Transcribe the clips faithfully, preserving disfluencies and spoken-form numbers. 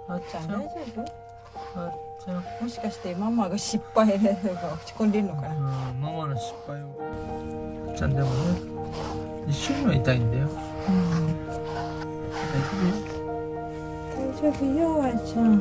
あっちゃん大丈夫？ あっちゃん、 もしかしてママが失敗で落ち込んでるのかな。 うん、ママの失敗を。あっちゃんでもね、一緒には痛いんだよ。 うん、大丈夫よ、あっちゃん。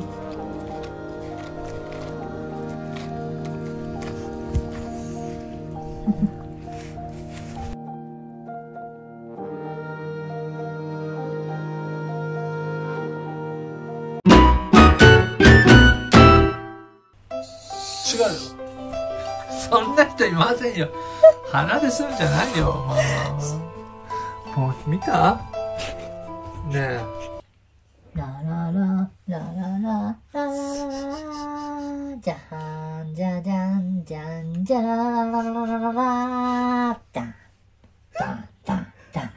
違うよ。そんな人いませんよ。鼻でするんじゃないよ、ママ。もう見た？ねえ。 ララララララララララじゃんじゃじゃんじゃんじゃららららららららダンダンダンダン。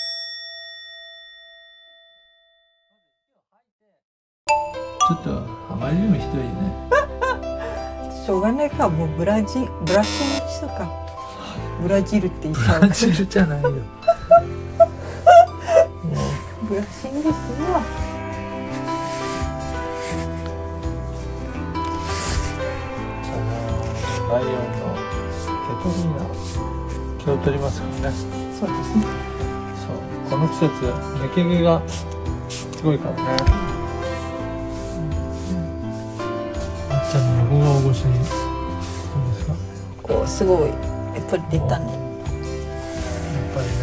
ちょっとあまりにもひどいね。 しょうがないか、もうブラジブラシにしたか。ブラジルって言っちゃう。 ブラジルじゃないよ。もうブラシンですよ。 ライオンのケトリーナ、気を取りますからね。 そうですね。 そう、この季節抜け毛がすごいからね。あっちゃんの横顔越しにどうですか？ こうすごいやっぱり出たね。 やっぱりね。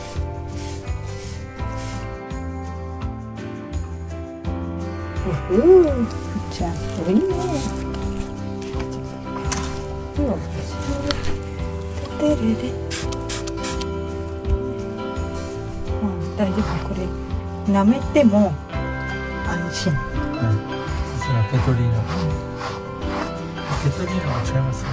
ううじゃあいいね。でれれ。あ、大丈夫、これ舐めても安心。 はい。それはケトリーナ。ケトリーナは違いますね。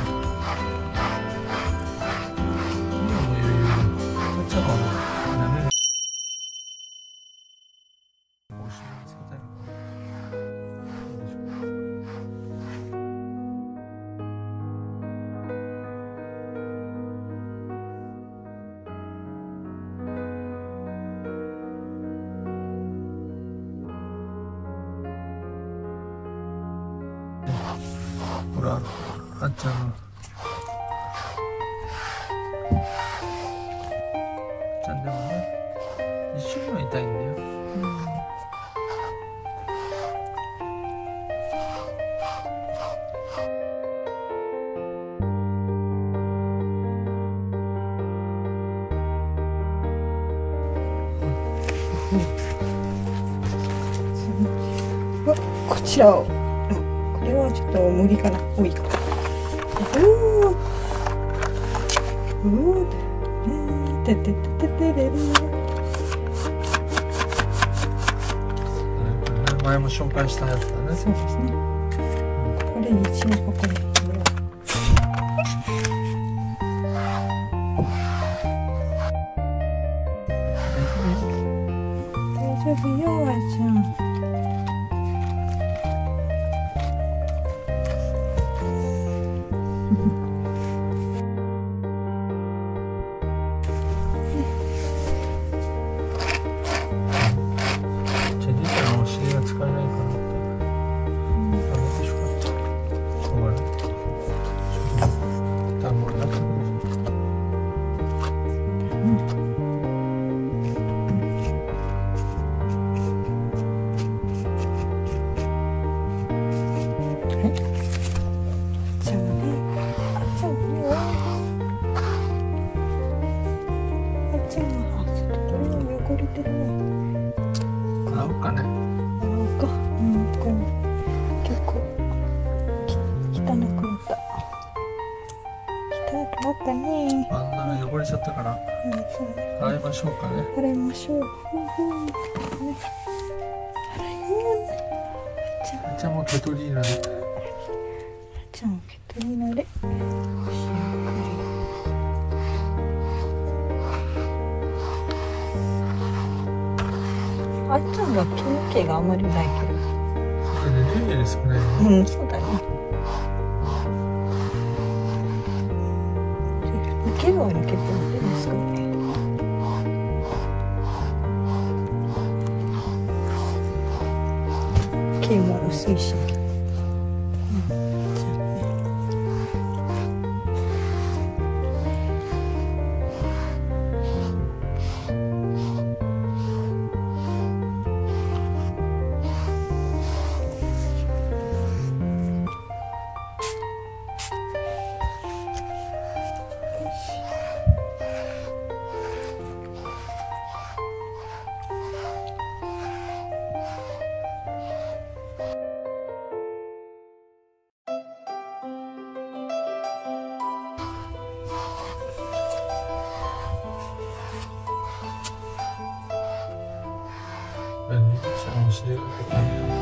ほら、あっちゃんの。あっちゃんでもね、一緒には痛いんだよ。 こちらを、これはちょっと無理かな、多いか。うーうーてててててれれ。 前も紹介したやつだね。 そうですね。これ一応ここに。大丈夫よ、あいちゃん。 洗おうかね。 洗おうか。うん、こう結構き汚くなった。汚くなったね。 あんな汚れちゃったから、 うん、そうね。 洗いましょうかね。 洗いましょう。うんうん、ね、洗い物ね。じゃあ、 じゃあもうケトリーナで。 じゃあケトリーナで。あっちゃんは毛の毛があまりないけど。 これね、ルイですかね。 うん、そうだね。毛が抜けてるんですかね。毛毛も薄いし。 何ちゃんお尻が硬いな。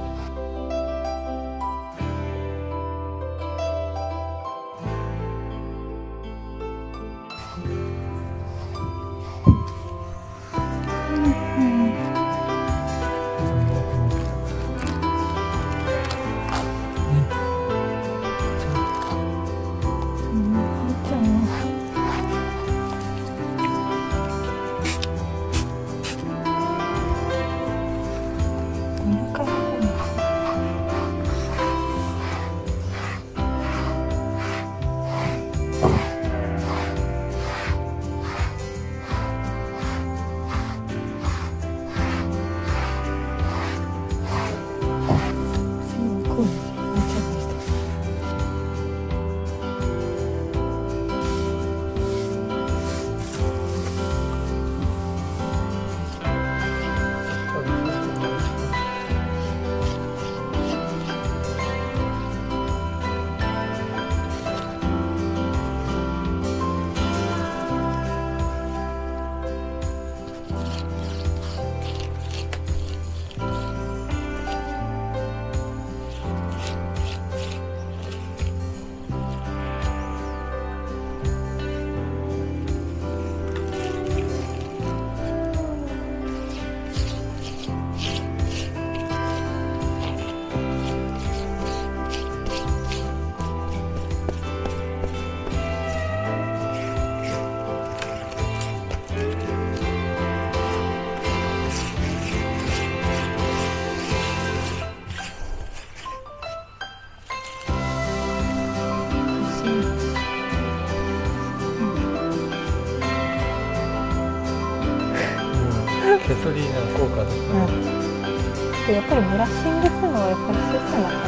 ケトリーナ効果だったね。 でやっぱりブラッシングするのはやっぱりそうしたんだったね。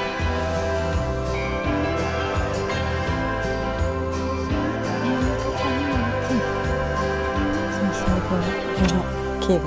そうそう、この毛が。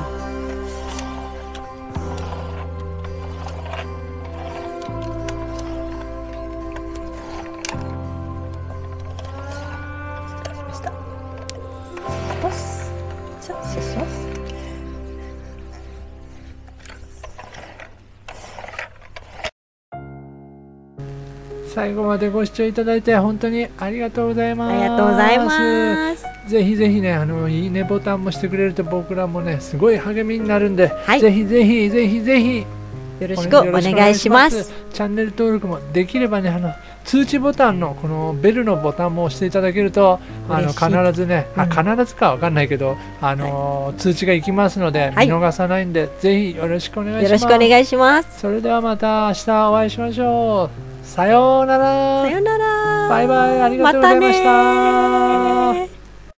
最後までご視聴いただいて本当にありがとうございます。 ありがとうございます。 ぜひぜひね、あのいいねボタンもしてくれると僕らもねすごい励みになるんで、はい、ぜひぜひぜひぜひよろしくお願いします。 チャンネル登録もできればね、あの通知ボタンのこのベルのボタンも押していただけると、あの必ずね、うん、あ必ずかわかんないけど、あの、はい、通知がいきますので、はい、見逃さないんで、ぜひよろしくお願いします。よろしくお願いします。それではまた明日お会いしましょう。さようなら。さようなら。バイバイ、ありがとうございました。